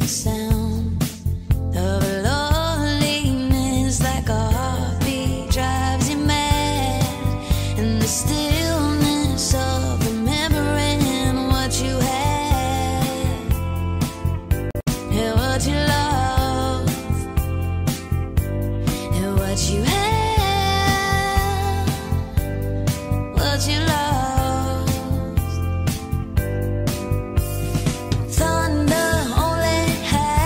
sound of loneliness, like a heartbeat drives you mad, and the stillness of remembering what you had and what you love and what you had, what you lost. Thunder only has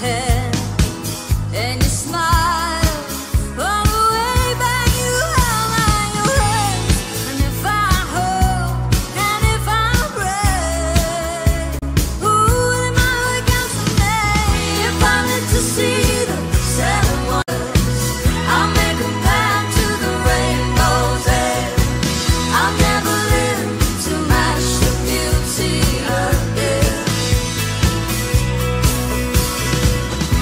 head, and you smile all the way back. You held out your hands, and if I hope and if I pray, who am I against the name? If I live to see the seven wonders, I'll make a path to the rainbow's edge. I'll never live to match the beauty of it.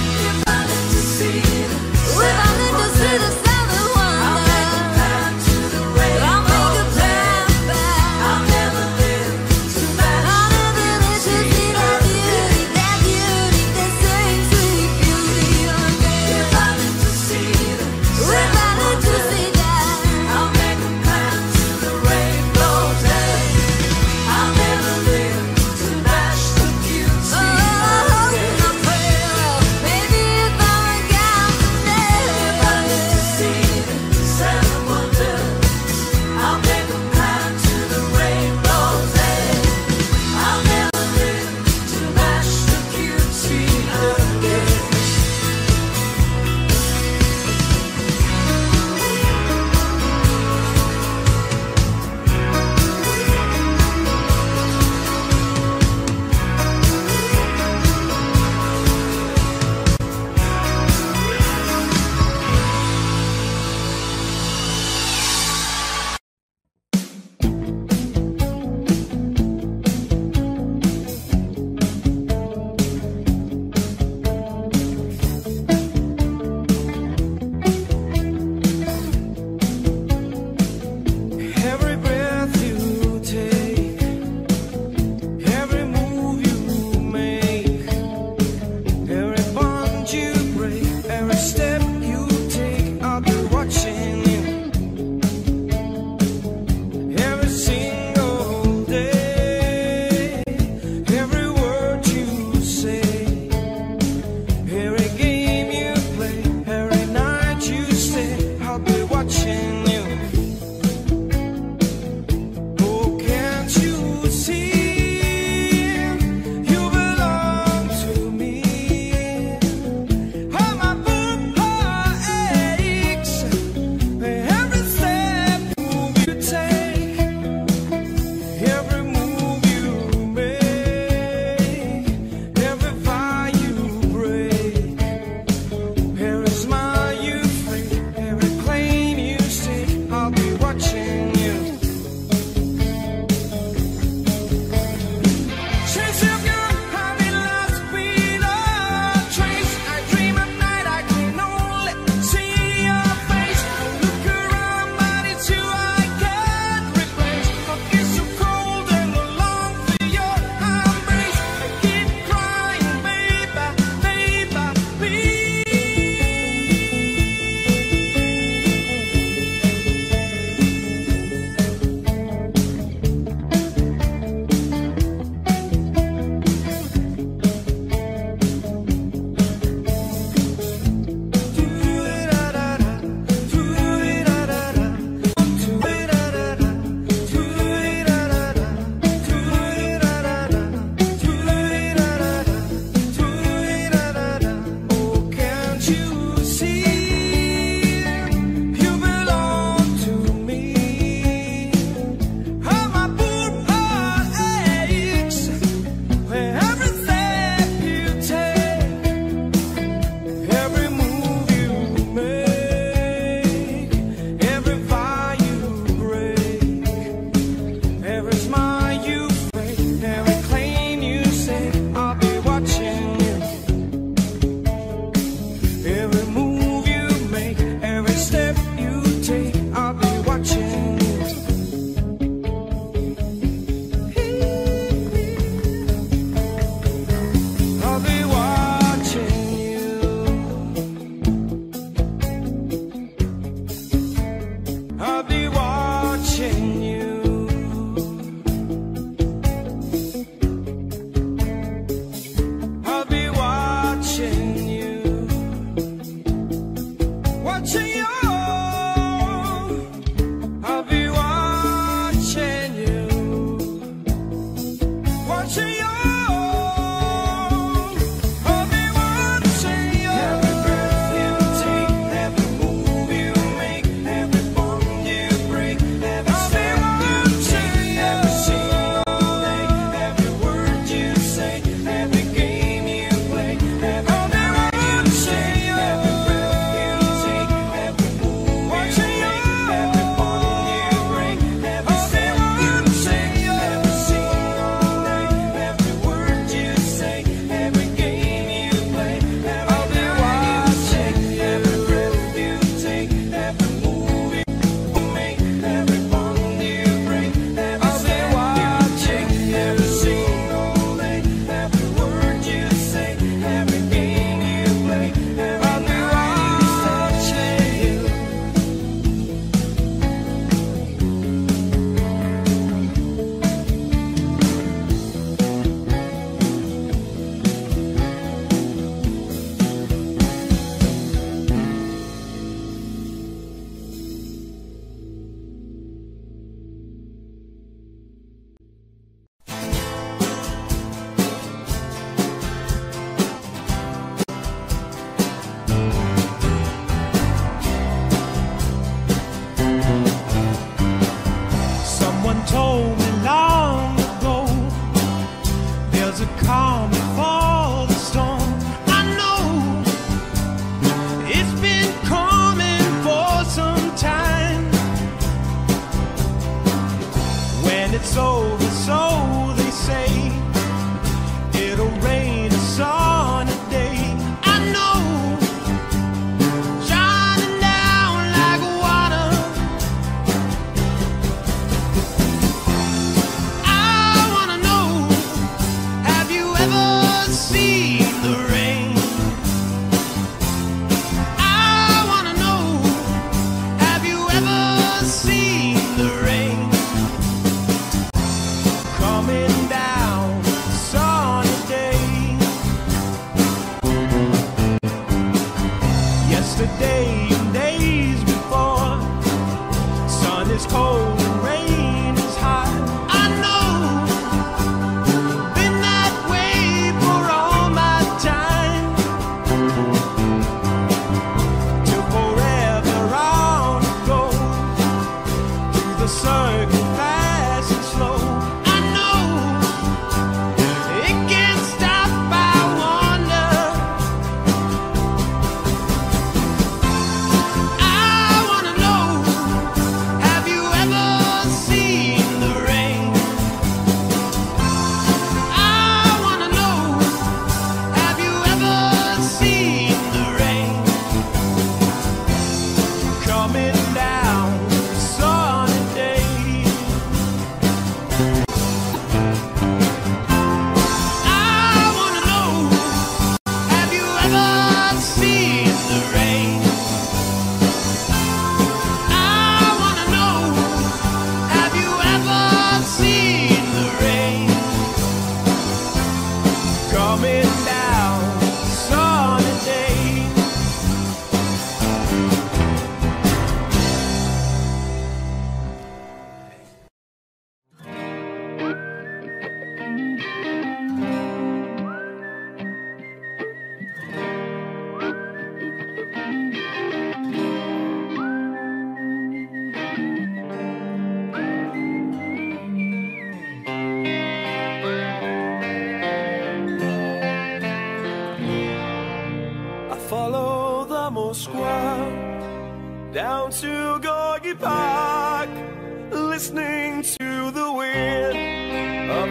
follow the Moskwa down to Gorky Park, listening to the wind of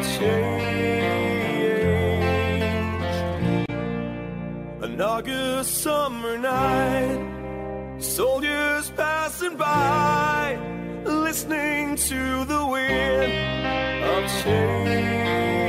change. An August summer night, soldiers passing by, listening to the wind of change.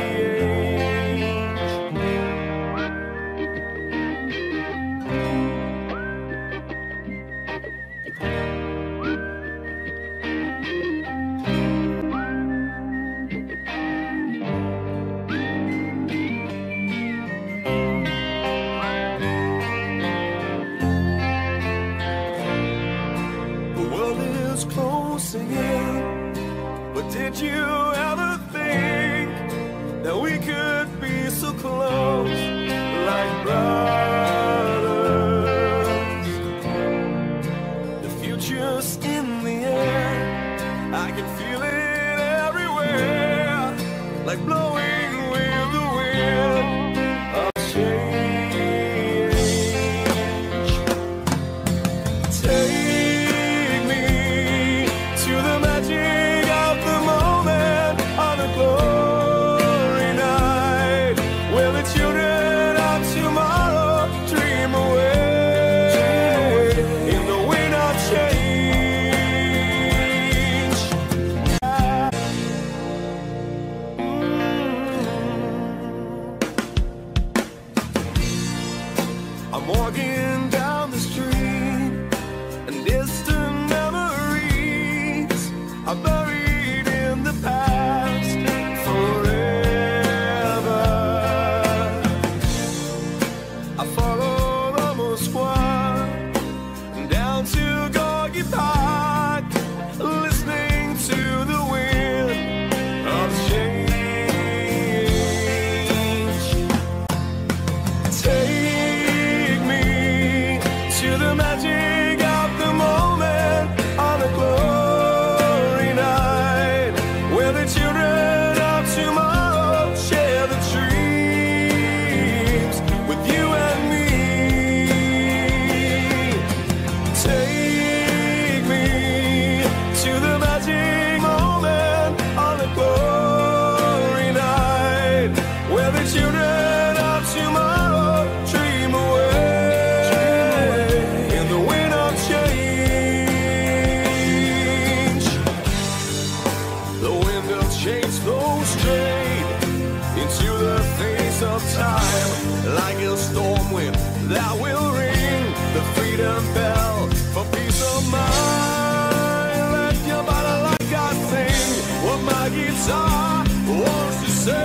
But did you ever think that we could be so close, like brothers? The future's in the air, I can feel it everywhere, like blowing with the wind of change. Take me to the magic of the moment on a glory night, where the children of tomorrow dream away in the wind of change. I'm walking down the street, and distant memories are buried in the past forever. I follow the Moskwa down to Gorky Park, listening to the wind of change. Take me to the magic of the moment on a glory night, where the children of tomorrow share the dreams with you and me. Take me to the magic moment on a glory night, where the children of tomorrow dream away in the wind of change. The wind of change blows straight into the face of time, like a storm wind that will ring the freedom bell for peace of mind. Let your body like I sing what my guitar wants to say.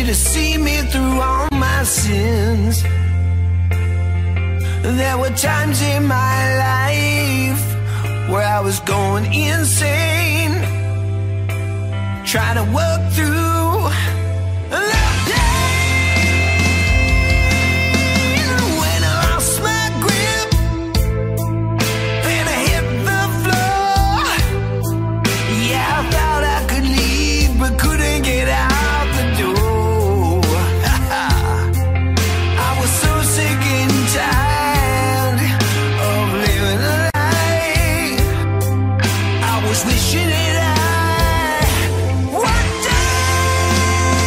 to see me through all my sins. There were times in my life where I was going insane, trying to work through the pain. When I lost my grip and I hit the floor, yeah, I thought I could leave but couldn't get out the door. I was so sick and tired of living a lie. I was wishing that I would die.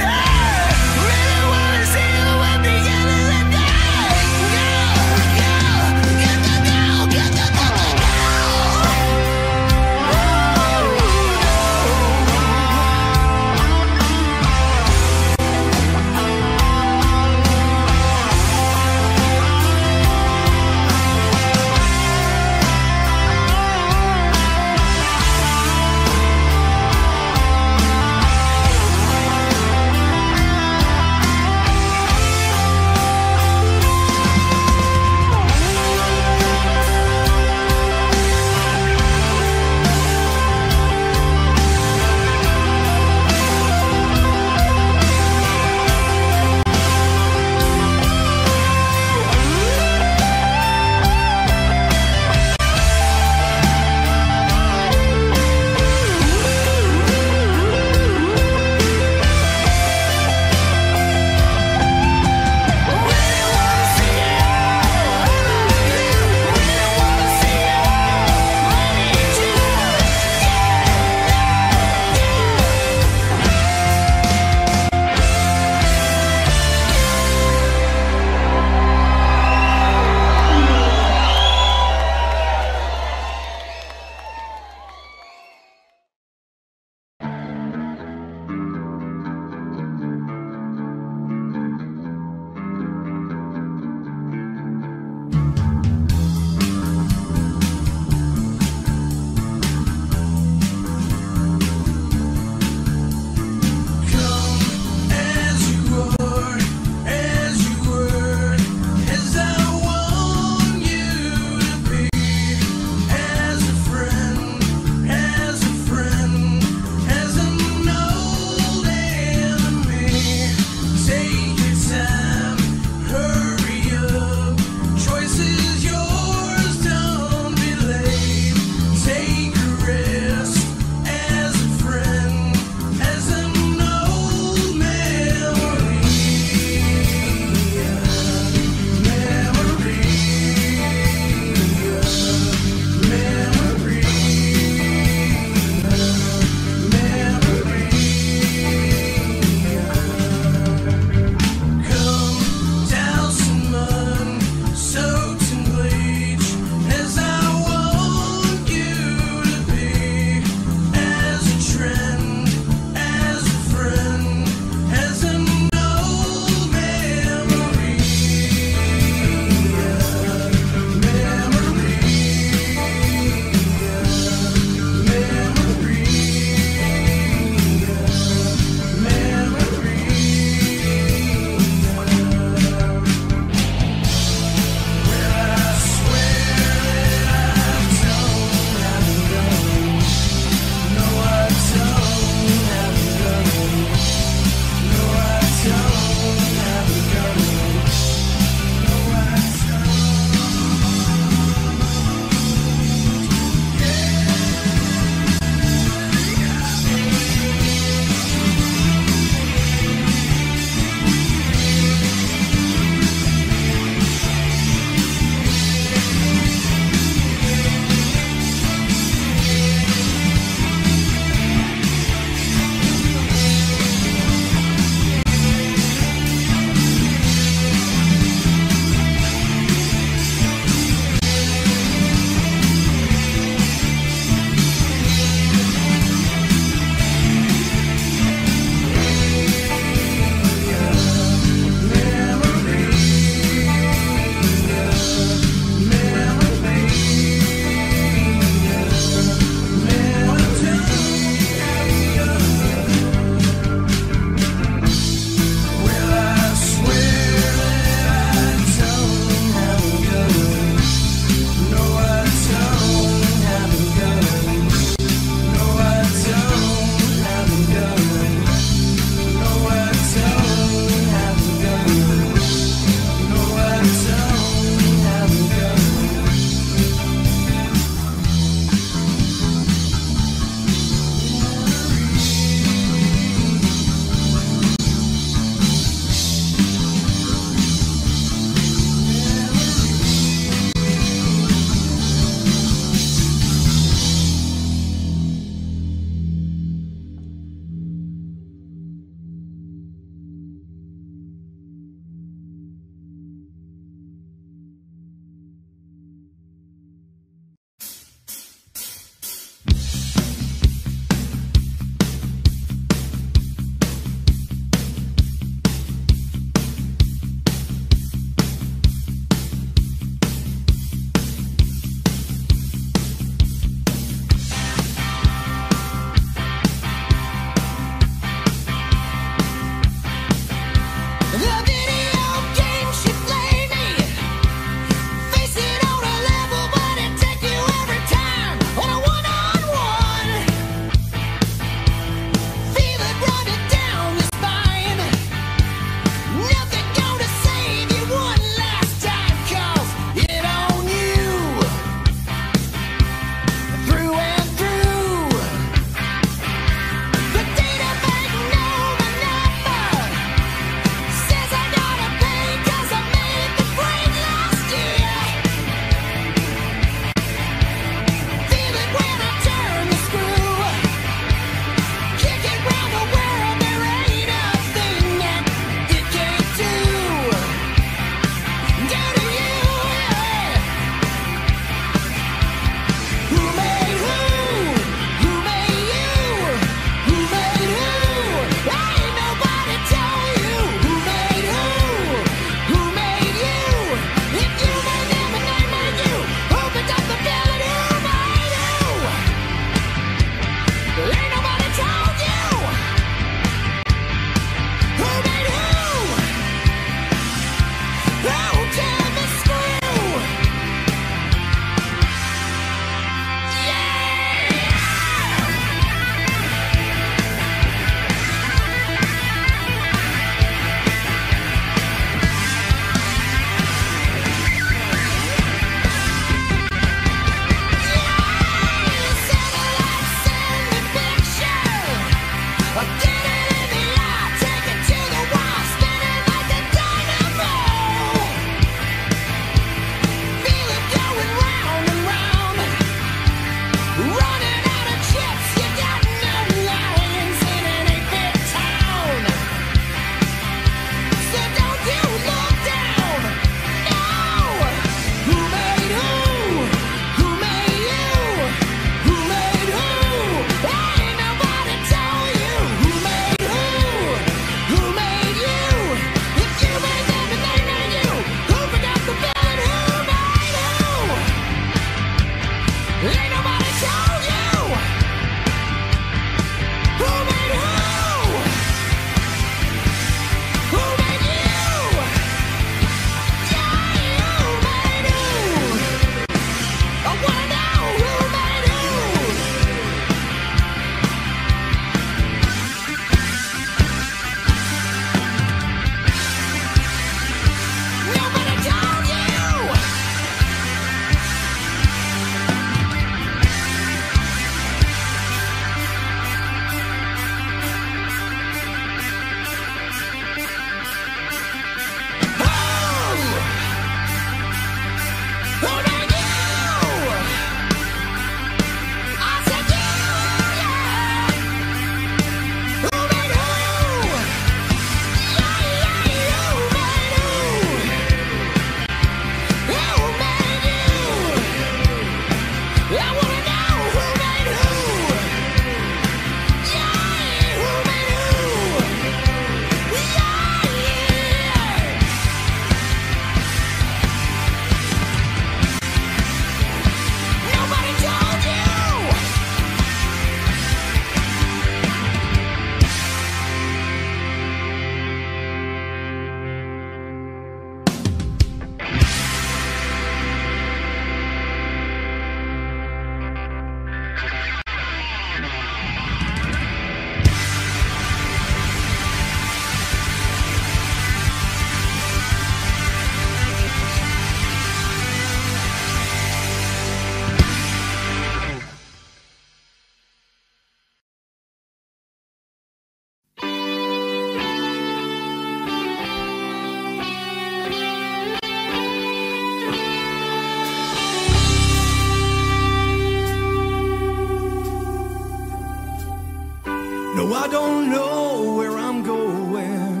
No, I don't know where I'm going,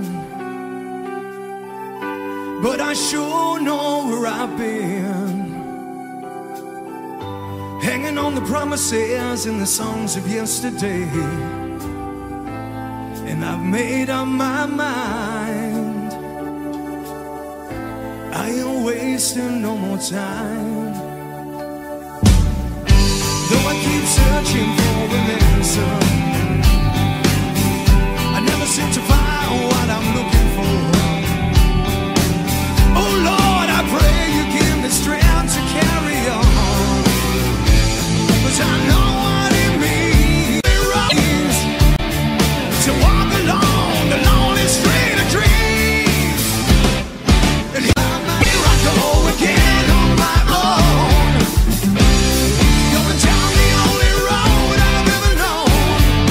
but I sure know where I've been. Hanging on the promises and the songs of yesterday, and I've made up my mind. I ain't wasting no more time. Though I keep searching for an answer, I never seem to find what I'm looking for. Oh Lord, I pray you give me strength to carry on, 'cause I know what it means to walk along the lonely street of dreams. And here I go again on my own, going down the only road I've ever known.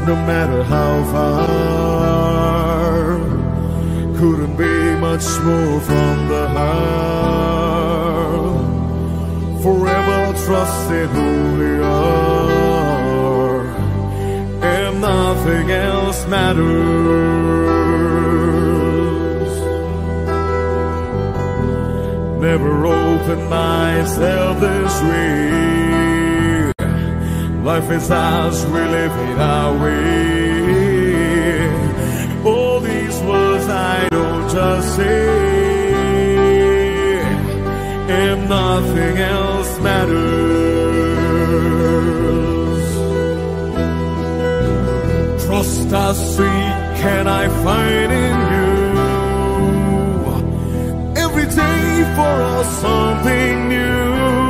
no matter how far. Couldn't be much more from the heart. Forever trusting who we are, and nothing else matters. Never opened myself this way. Life is ours, we live it our way. All these words I don't just say, and nothing else matters. Trust I seek, can I find in you? Every day for us something new.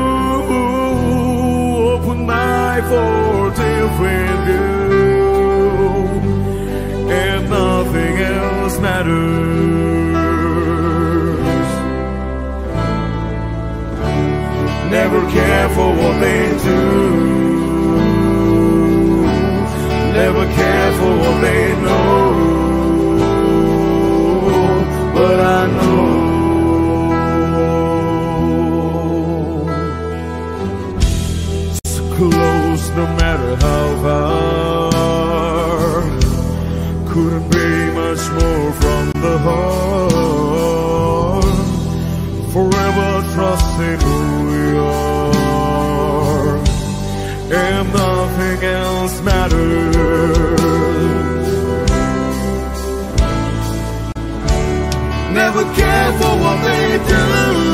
Open my for different view, and nothing else matters. Never care for what they do, never care for what they know, but I know close no matter how far. Couldn't be much more from the heart. Forever trusting who we are, and nothing else matters. Never care for what they do,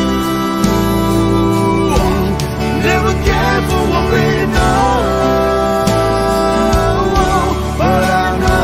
never care for what we know, but I know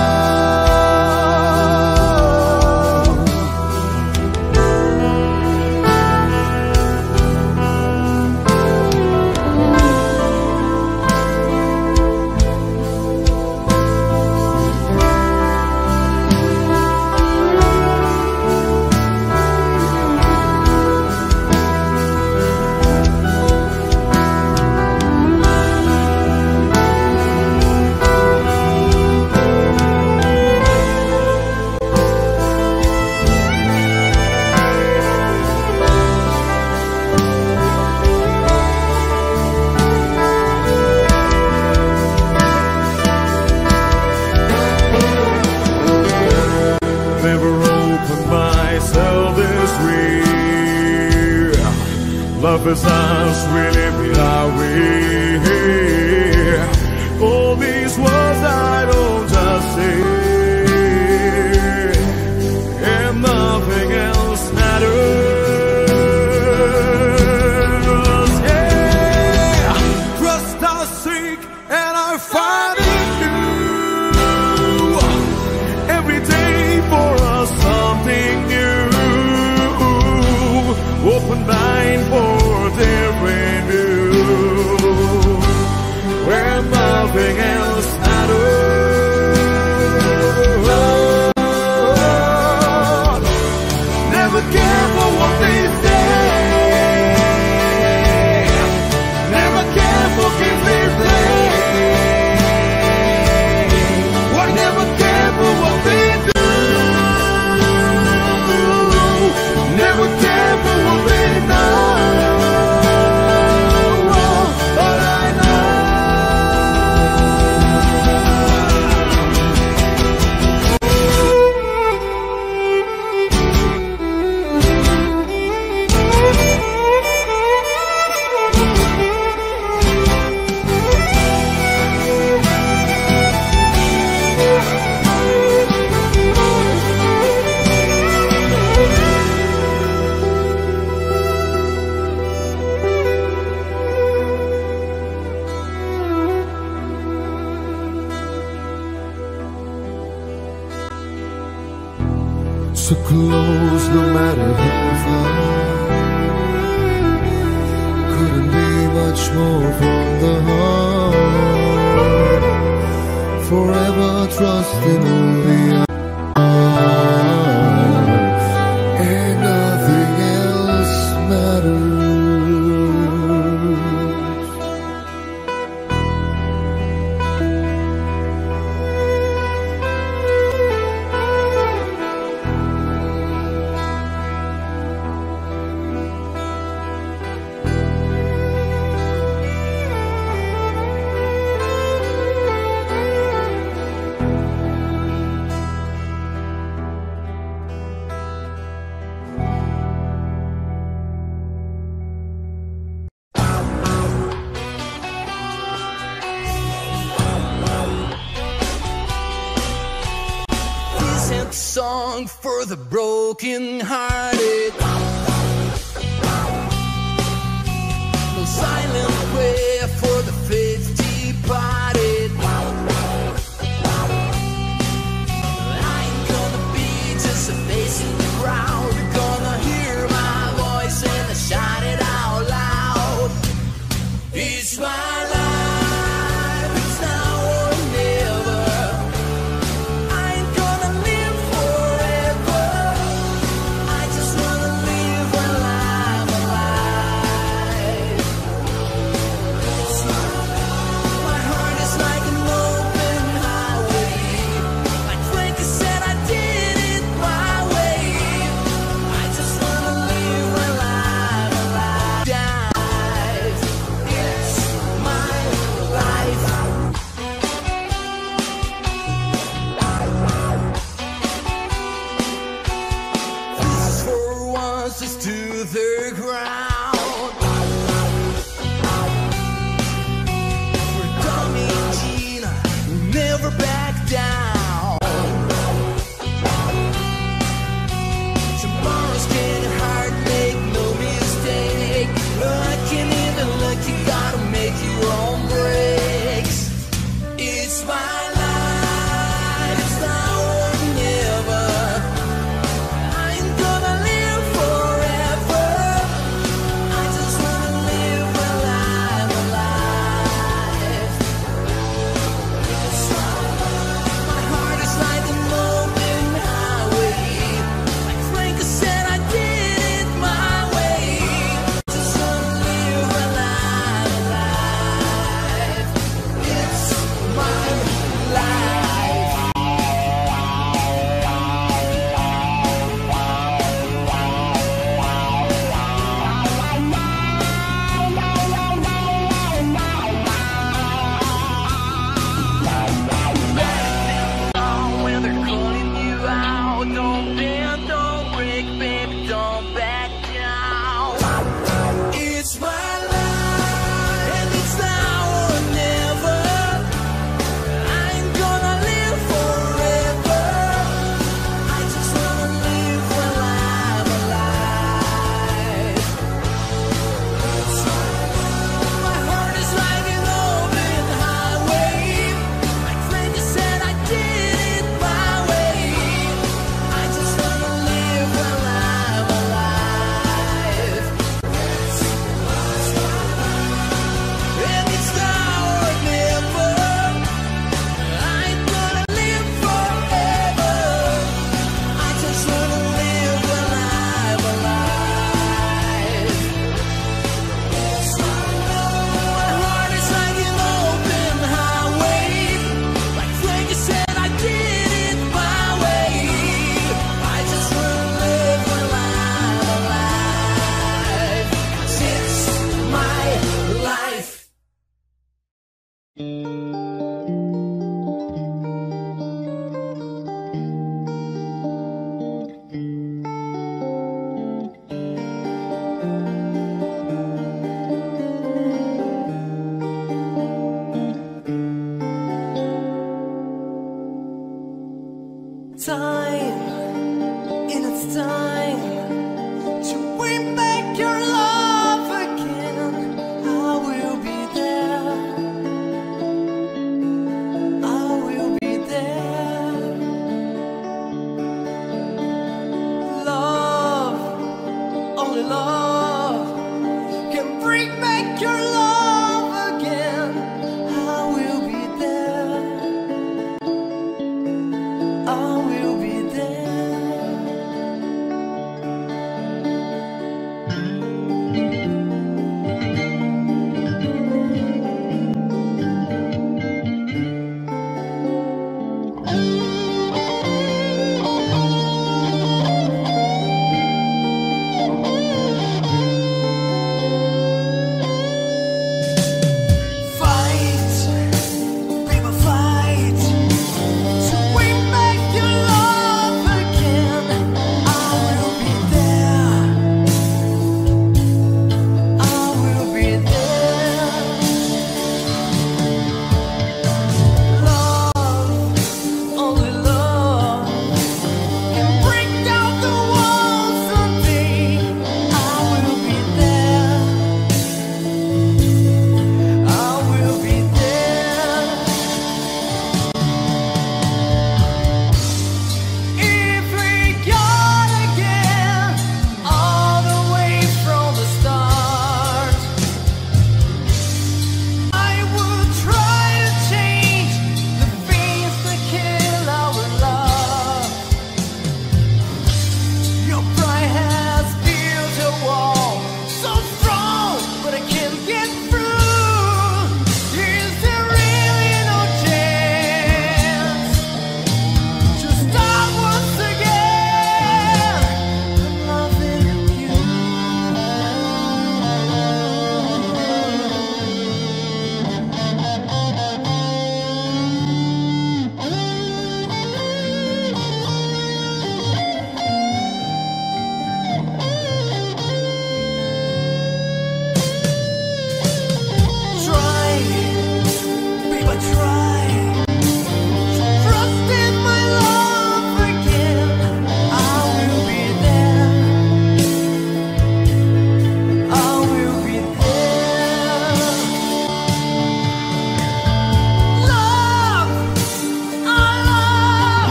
love is ours, we live it our way. All these words I don't just say, and nothing else matters. Yeah, trust I seek and I find in you. Every day for us something new. Open mind for different view, where nothing else matters. Never care for what they say, never care for games they play. Never care for what they do, never care for what they know. So close no matter how far. Couldn't be much more from the heart. Forever trusting who we are, and nothing else matters. song for the broken hearted. No silent prayer for the faith departed. I ain't gonna be just a face in the crowd. Gonna hear my voice and I shout it out loud. It's my life, it's now or never. I ain't gonna live forever. I just wanna live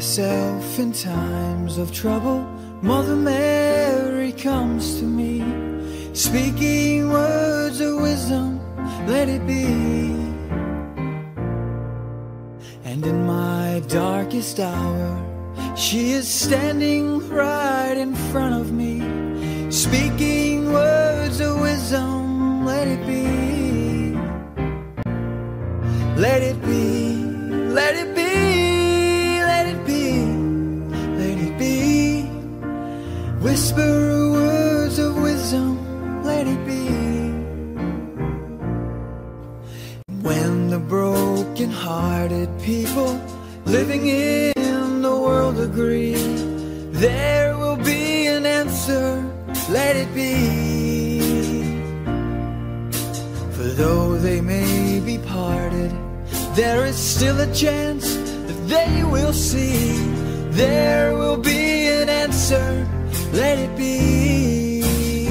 myself in times of trouble, Mother Mary comes to me, speaking words of wisdom, let it be. And in my darkest hour, she is standing right in front of me, speaking words of wisdom, let it be. Let it be, let it be, let it be, let it be. Whisper words of wisdom, let it be. When the broken-hearted people living in the world agree, there will be an answer, let it be. For though they may be parted, there is still a chance that they will see. There will be an answer, let it be.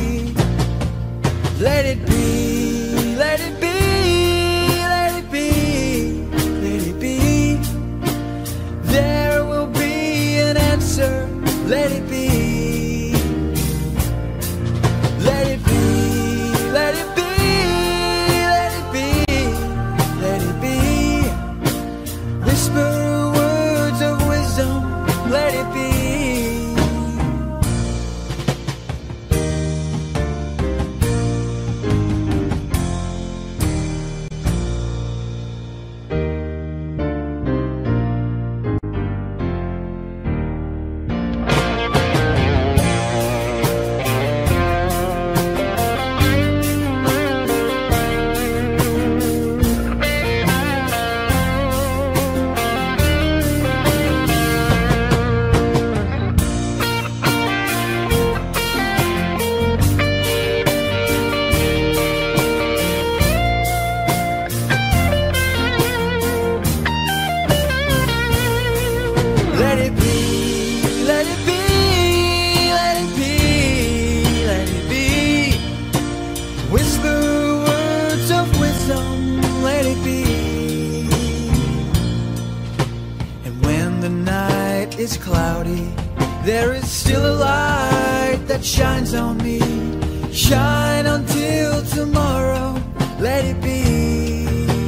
Let it be, let it be, let it be, let it be. There will be an answer, let it be. Let it be, let it be, let it be, let it be. Whisper words of wisdom, let it be. It's cloudy, there is still a light that shines on me. Shine until tomorrow, let it be.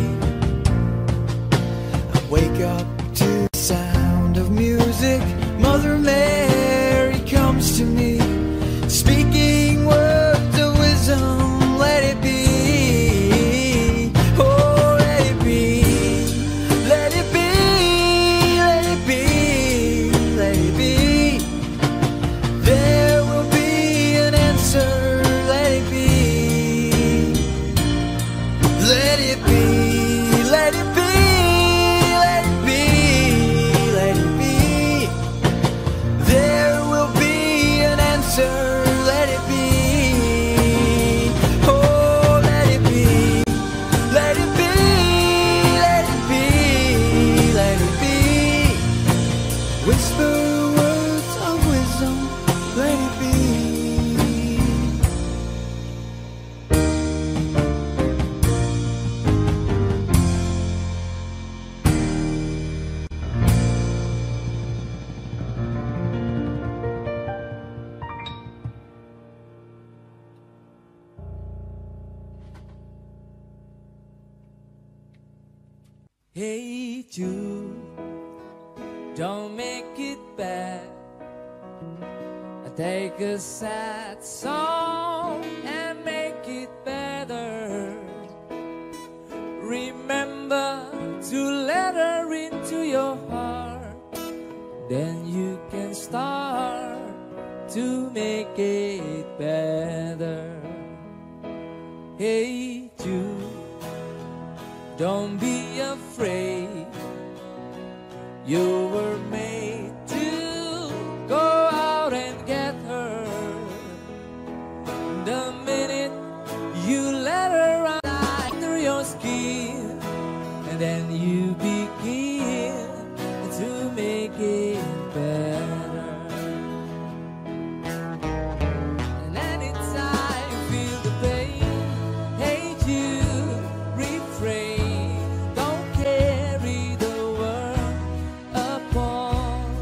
I wake up to the sound of music, Mother Mary comes to me, speaking words of wisdom, let it be. Oh, let it be, let it be, let it be. Let it be. There will be an answer, let it be. Let it be, let it be, let it be, let it be. There will be an answer, let it be. Oh, let it be, let it be, let it be, let it be. Whisper words of wisdom, let it be. Hey Jude, don't make it bad. I take a sad song and make it better. Remember to let her into your heart, then you can start to make it better. Hey Jude, don't be afraid. You were made to go out and get her. The minute you let her run under your skin, and then you begin to make it better. And anytime you feel the pain, hate you, refrain. Don't carry the world upon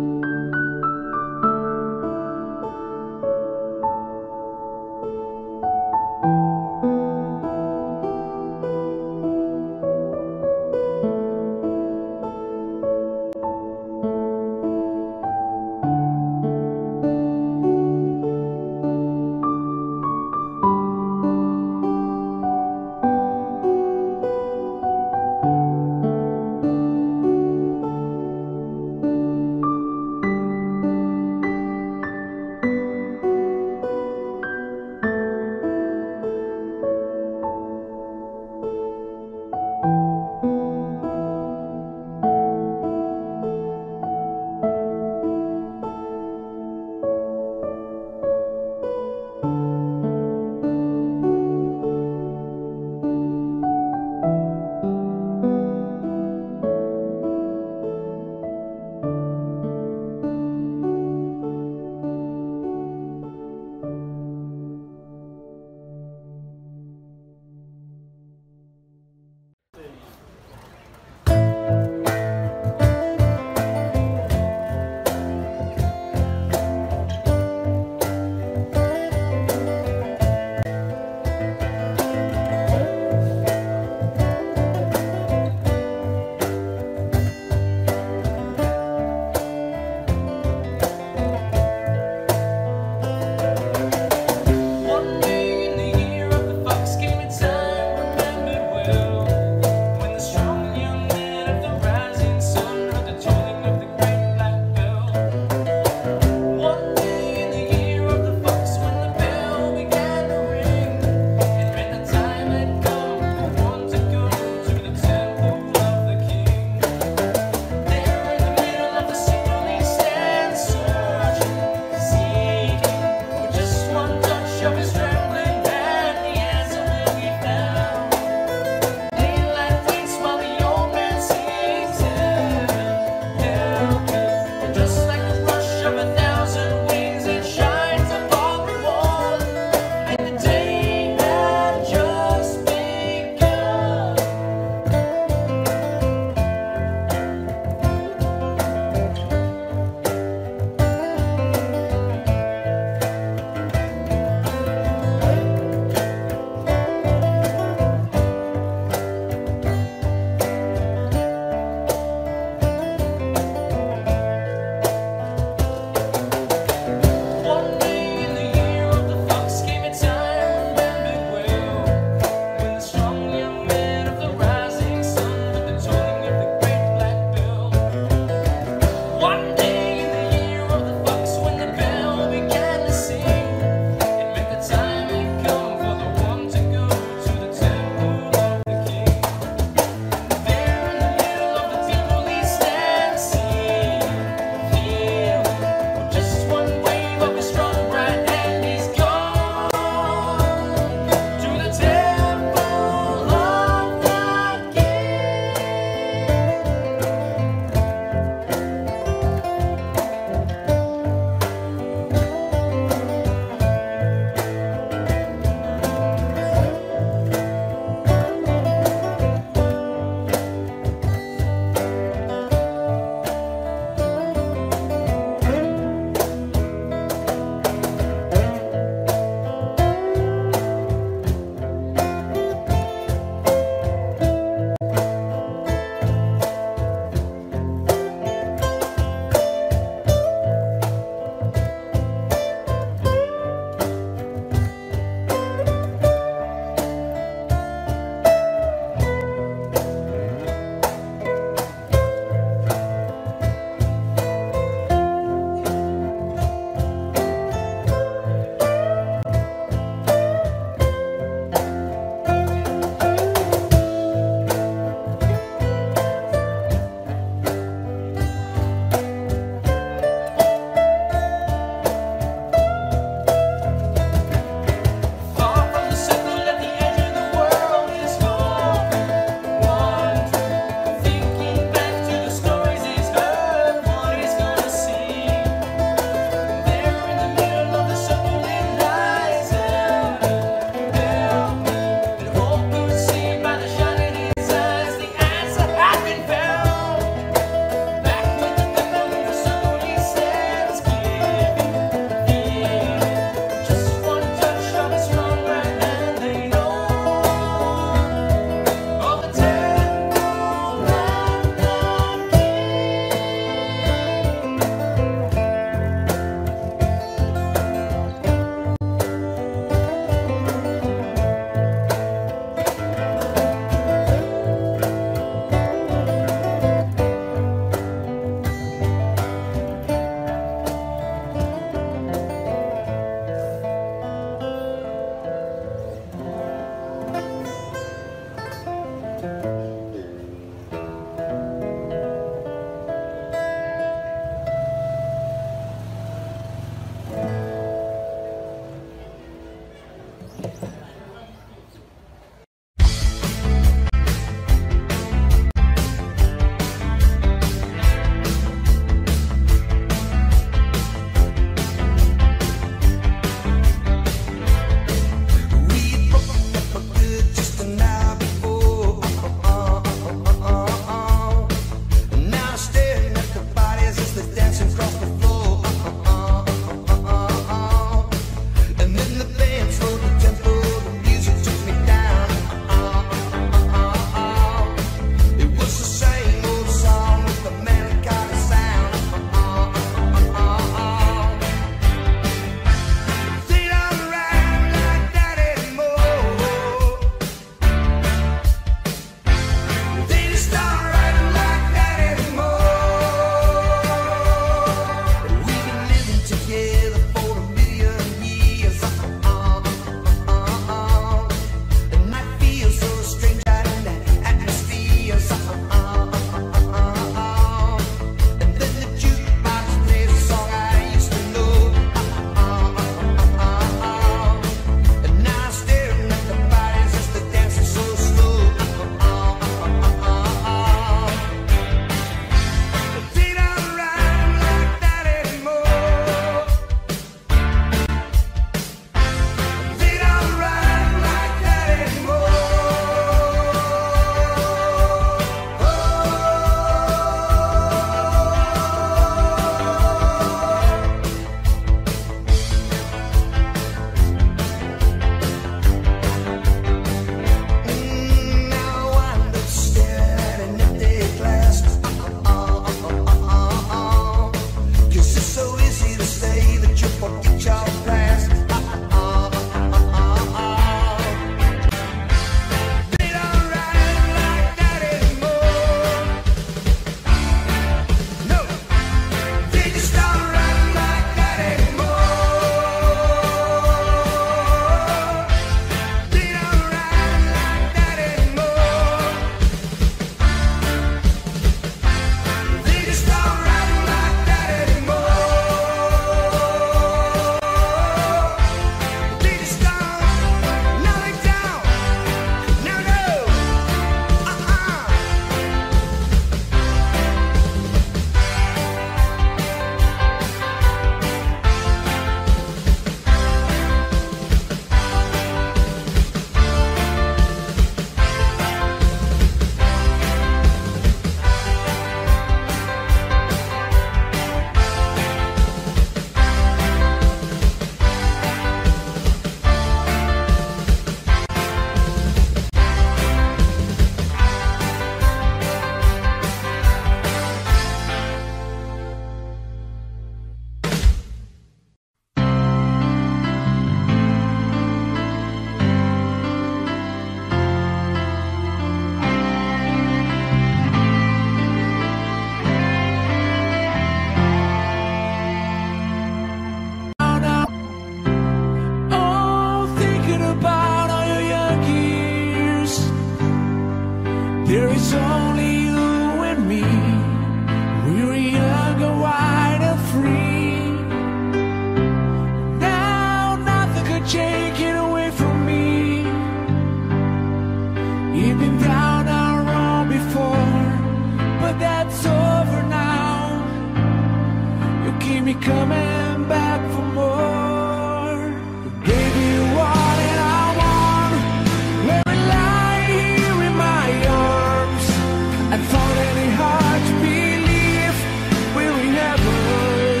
coming back for more. Baby, you want it, I want. Where we lie here in my arms. I found it hard to believe we're in heaven.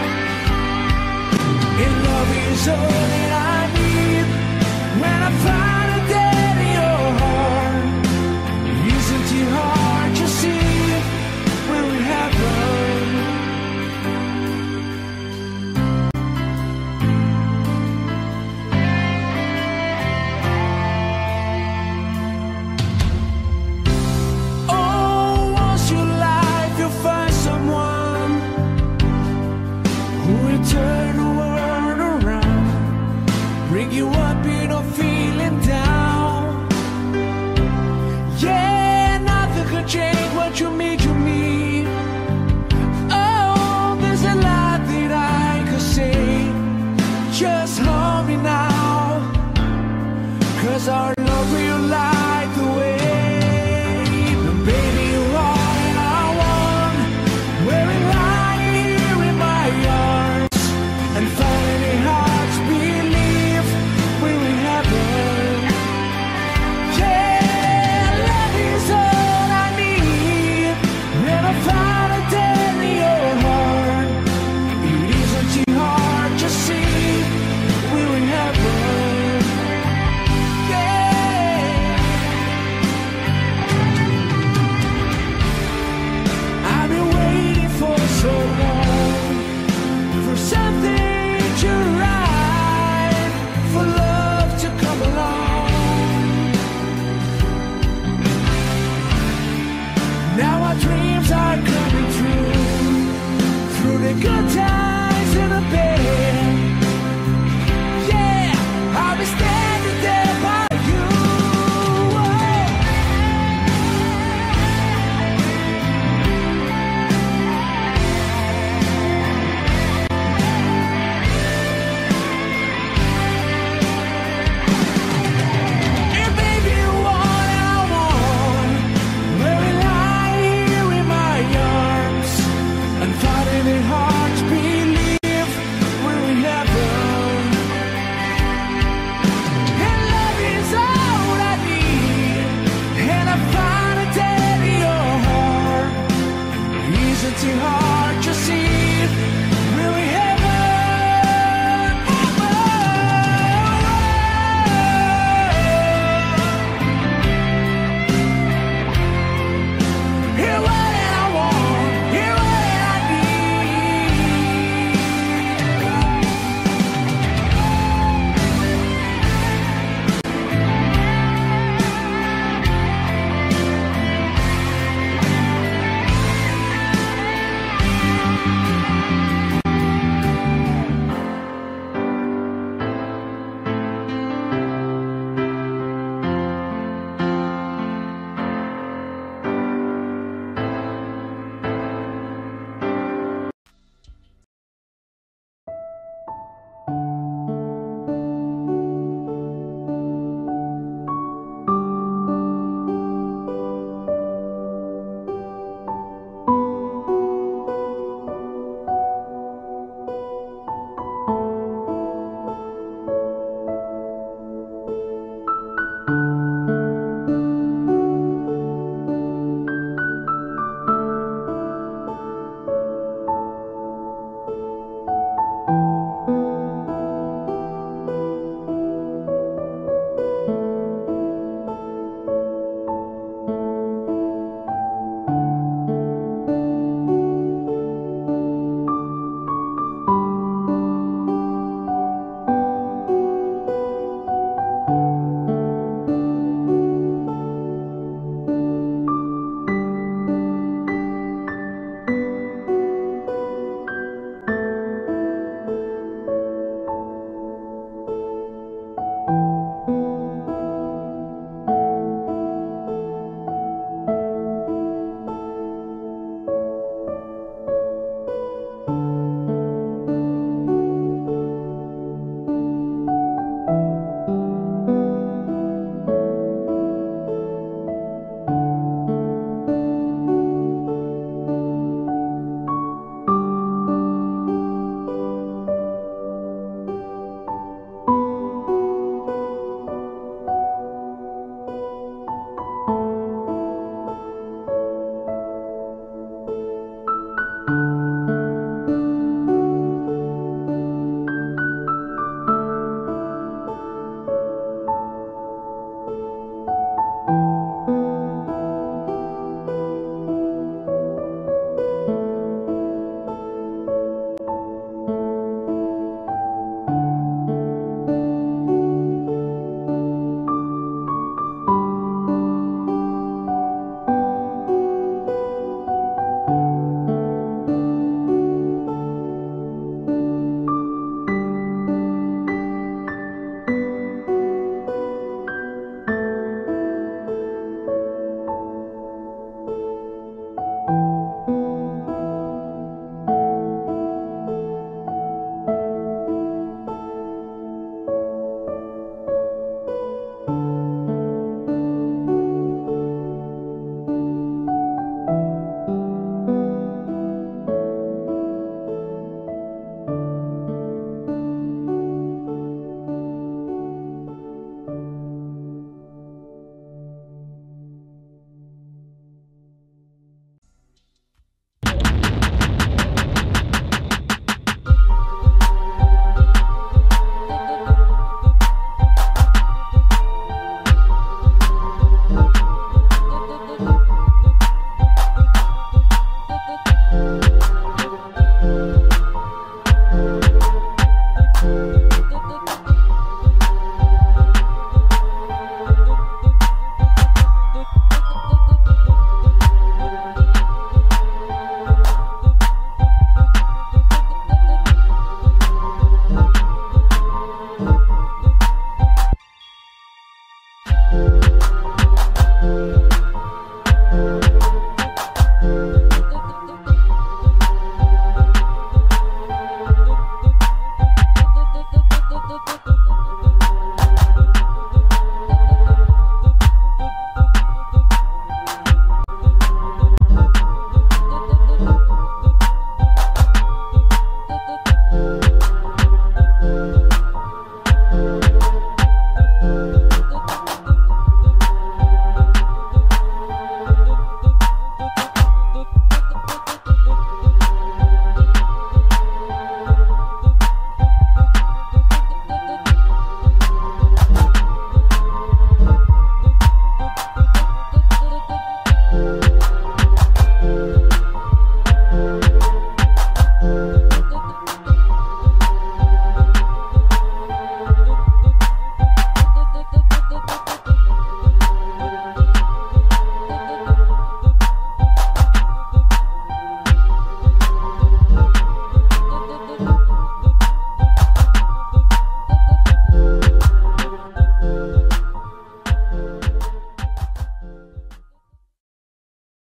And love is all that I need. When I find a dead in your heart, isn't it hard to see we're in heaven? Oh, once your life you'll find someone who will turn the world around, bring you up, you know, feeling down. Yeah, nothing could change what you mean to me. Oh, there's a lot that I could say. Just hold me now, 'cause our love will light the way. Baby, you're all that I want. Where we lie here in my arms, and finding it hard to believe we're in heaven. Yeah, love is all I need. When I find a dead in your heart, it isn't too hard to see we're in heaven. Yeah, I've been waiting for so long, for something to right, for love to come along. Now our dreams are coming true, through the good times and the bad. Yeah, I'll be standing there by you. And baby, you want it, I want. Where we lie here in my arms, and finding it hard to believe we're in heaven. And love is all I need. And I find a dead in your heart. Isn't it hard?